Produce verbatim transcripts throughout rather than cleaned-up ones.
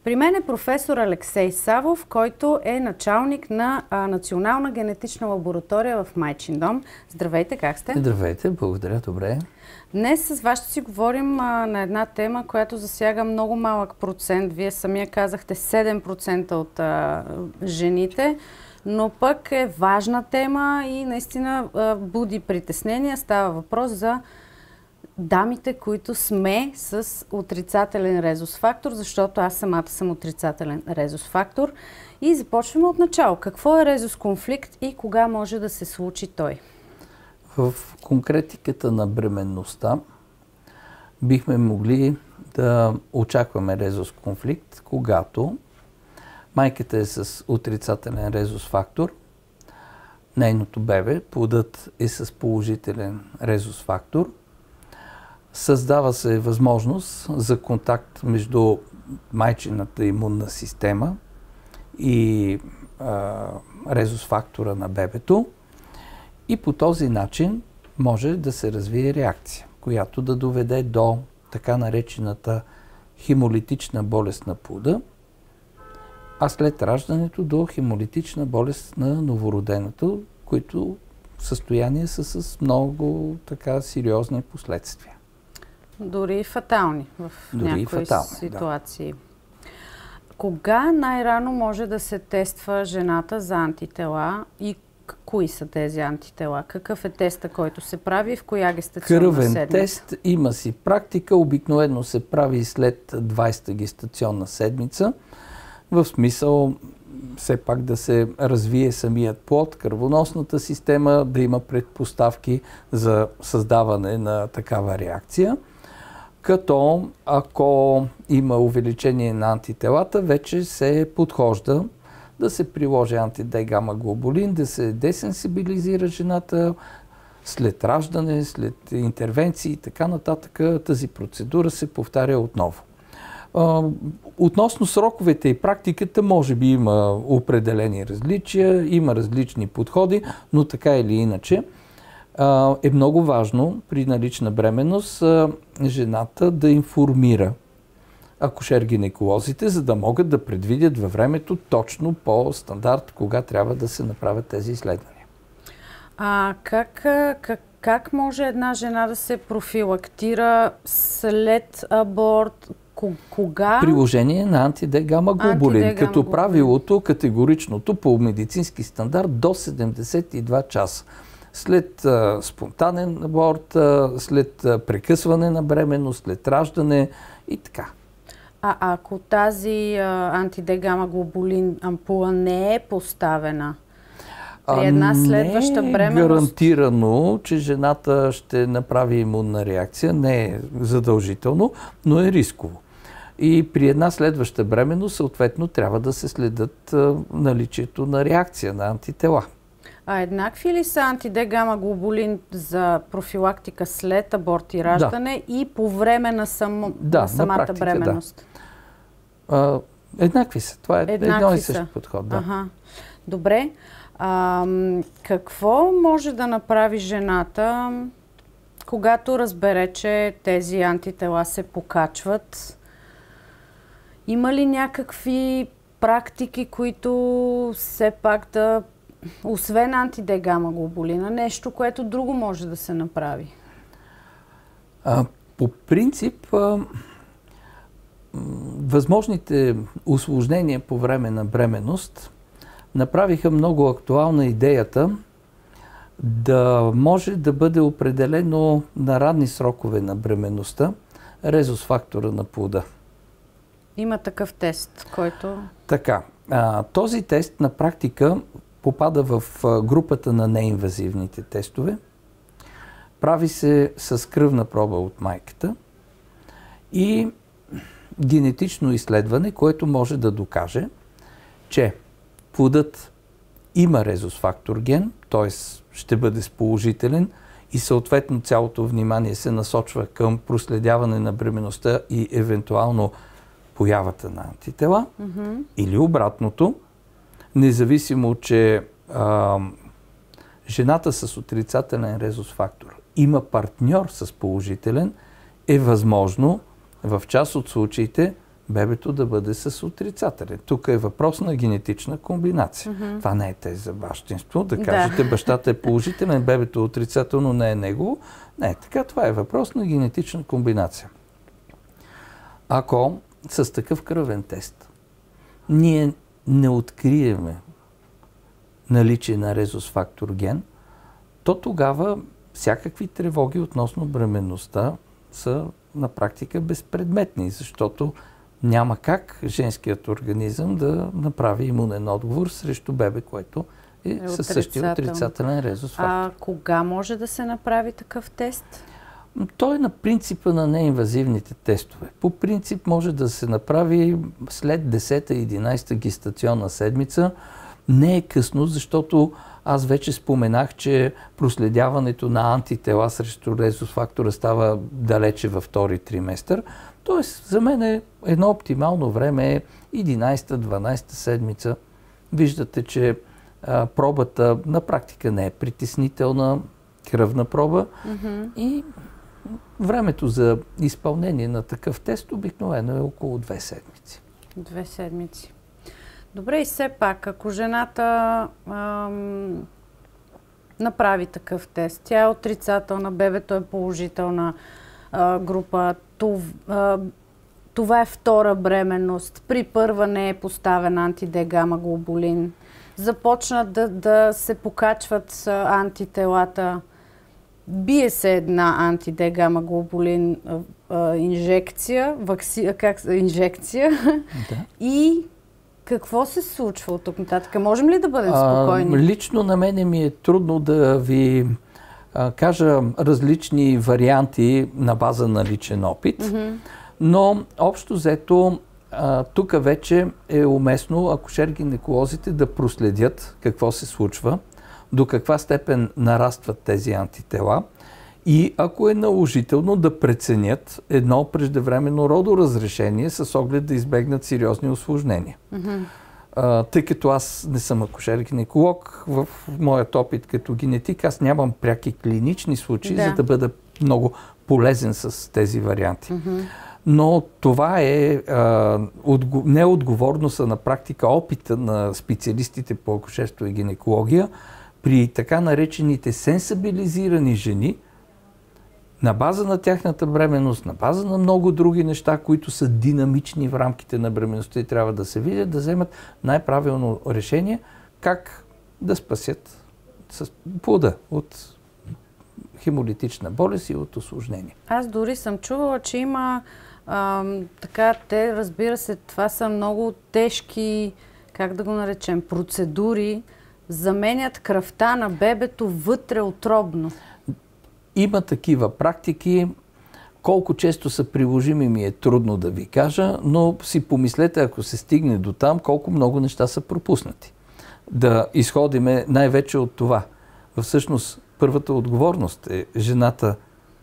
При мен е професор Алексей Савов, който е началник на а, Национална генетична лаборатория в Майчин дом. Здравейте, как сте? Здравейте, благодаря, добре. Днес с вас ще си говорим а, на една тема, която засяга много малък процент. Вие самия казахте седем процента от а, жените, но пък е важна тема и наистина а, буди притеснения. Става въпрос за дамите, които сме с отрицателен резус фактор, защото аз самата съм отрицателен резус фактор. И започваме от начало. Какво е резус конфликт и кога може да се случи той? В конкретиката на бременността бихме могли да очакваме резус конфликт, когато майката е с отрицателен резус фактор, нейното бебе, плодът е с положителен резус фактор, създава се възможност за контакт между майчината имунна система и а, резус фактора на бебето и по този начин може да се развие реакция, която да доведе до така наречената хемолитична болест на плода, а след раждането до хемолитична болест на новороденото, които състояния са с много така сериозни последствия. Дори фатални в Дори някои фатални, ситуации. Да. Кога най-рано може да се тества жената за антитела и кои са тези антитела? Какъв е теста, който се прави и в коя гестационна Кръвен седмица? тест има си практика. Обикновено се прави след двайсета гестационна седмица. В смисъл все пак да се развие самият плод, кръвоносната система, да има предпоставки за създаване на такава реакция. Като ако има увеличение на антителата, вече се подхожда да се приложи анти-Д гама глобулин, да се десенсибилизира жената след раждане, след интервенции и така нататък. Тази процедура се повтаря отново. Относно сроковете и практиката, може би има определени различия, има различни подходи, но така или иначе е много важно при налична бременност жената да информира акушер-гинеколозите, за да могат да предвидят във времето точно по стандарт кога трябва да се направят тези изследвания. А как, как, как може една жена да се профилактира след аборт? Кога? Приложение на анти-Д гама глобулин. Анти-Д гама като глобулин. правилото, категоричното по медицински стандарт до седемдесет и два часа. След а, спонтанен аборт, а, след а, прекъсване на бременност, след раждане и така. А ако тази анти-Д гама глобулин ампула не е поставена при една следваща не е бременност? гарантирано, че жената ще направи имунна реакция. Не е задължително, но е рисково. И при една следваща бременност, съответно, трябва да се следят а, наличието на реакция на антитела. А еднакви ли са анти-Д гама глобулин за профилактика след аборт и раждане да. и по време на, само, да, на самата на практика, бременност? Да. А, еднакви са. Това е еднакви едно и са. същи подход. Да. Ага. Добре. А, какво може да направи жената, когато разбере, че тези антитела се покачват? Има ли някакви практики, които все пак да, освен анти-Д гама глобулина, нещо, което друго може да се направи? А, по принцип, а, възможните усложнения по време на бременност направиха много актуална идеята да може да бъде определено на ранни срокове на бременността резус фактора на плода. Има такъв тест, който... Така, а, този тест на практика попада в групата на неинвазивните тестове. Прави се с кръвна проба от майката и генетично изследване, което може да докаже, че плодът има резус фактор ген, т.е. ще бъде с положителен и съответно цялото внимание се насочва към проследяване на бременността и евентуално появата на антитела, mm-hmm. или обратното, независимо, че а, жената с отрицателен резус фактор има партньор с положителен, е възможно в част от случаите бебето да бъде с отрицателен. Тук е въпрос на генетична комбинация. Mm-hmm. Това не е тест за бащинство. Да кажете, да. Бащата е положителен, бебето е отрицателно, не е негово. Не е така. Това е въпрос на генетична комбинация. Ако с такъв кръвен тест ние не откриеме наличие на резус фактор ген, то тогава всякакви тревоги относно бременността са на практика безпредметни, защото няма как женският организъм да направи имунен отговор срещу бебе, което е, е със същия отрицателен резус фактор. А кога може да се направи такъв тест? Той е на принципа на неинвазивните тестове. По принцип може да се направи след десета-единайсета гестационна седмица. Не е късно, защото аз вече споменах, че проследяването на антитела срещу резус фактора става далече във втори триместър. Тоест, за мен е едно оптимално време е единайсета-дванайсета седмица. Виждате, че а, пробата на практика не е притеснителна, кръвна проба. Mm-hmm. И времето за изпълнение на такъв тест обикновено е около две седмици. Две седмици. Добре, и все пак, ако жената ам, направи такъв тест, тя е отрицателна, бебето е положителна а, група, това, а, това е втора бременност, при първа не е поставен анти-Д гама глобулин, започнат да, да се покачват а, антителата, бие се една анти-Д гама глобулин а, а, инжекция, вакси, как, инжекция да. И какво се случва от тук нататък? Можем ли да бъдем спокойни? А, лично на мене ми е трудно да ви а, кажа различни варианти на база на личен опит, mm-hmm. но общо взето тук вече е уместно акушер-гинеколозите да проследят какво се случва, до каква степен нарастват тези антитела и ако е наложително да преценят едно преждевременно родоразрешение с оглед да избегнат сериозни усложнения. Mm-hmm. А, тъй като аз не съм акушер-гинеколог, в моят опит като генетик аз нямам пряки клинични случаи, да. За да бъда много полезен с тези варианти. Mm-hmm. Но това е а, отго... неотговорност, а на практика опита на специалистите по акушерство и гинекология при така наречените сенсибилизирани жени, на база на тяхната бременност, на база на много други неща, които са динамични в рамките на бременността и трябва да се видят, да вземат най-правилно решение как да спасят с плода от хемолитична болест и от усложнения. Аз дори съм чувала, че има ам, така, те, разбира се, това са много тежки, как да го наречем, процедури, заменят кръвта на бебето вътре утробно. Има такива практики. Колко често са приложими ми е трудно да ви кажа, но си помислете, ако се стигне до там, колко много неща са пропуснати. Да изходиме най-вече от това. Всъщност, първата отговорност е жената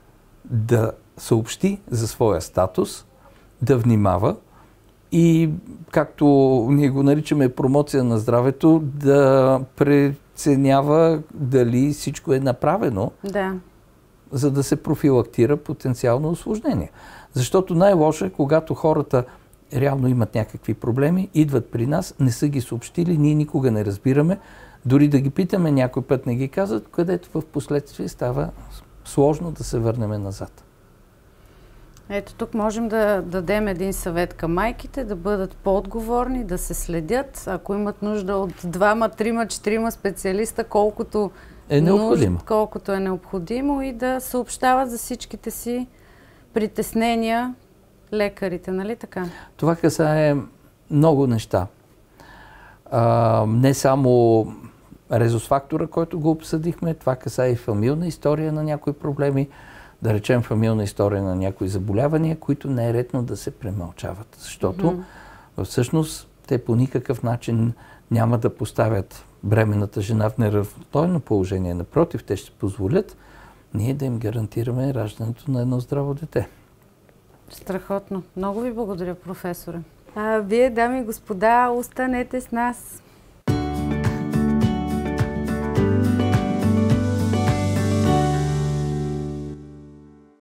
да съобщи за своя статус, да внимава и, както ние го наричаме промоция на здравето, да преценява дали всичко е направено, да. За да се профилактира потенциално усложнение. Защото най-лошо е, когато хората реално имат някакви проблеми, идват при нас, не са ги съобщили, ние никога не разбираме, дори да ги питаме, някой път не ги казват, където в последствие става сложно да се върнем назад. Ето тук можем да дадем един съвет към майките, да бъдат по-отговорни, да се следят, ако имат нужда от двама, трима, четирима специалиста, колкото е необходимо. Нужд, колкото е необходимо и да съобщават за всичките си притеснения лекарите, нали така? Това касае много неща. А, не само резус фактора, който го обсъдихме, това касае и фамилна история на някои проблеми, да речем фамилна история на някои заболявания, които не е редно да се премълчават. Защото mm-hmm. всъщност те по никакъв начин няма да поставят бременната жена в неравностойно положение. Напротив, те ще позволят ние да им гарантираме раждането на едно здраво дете. Страхотно. Много ви благодаря, професоре. А, вие, дами и господа, останете с нас.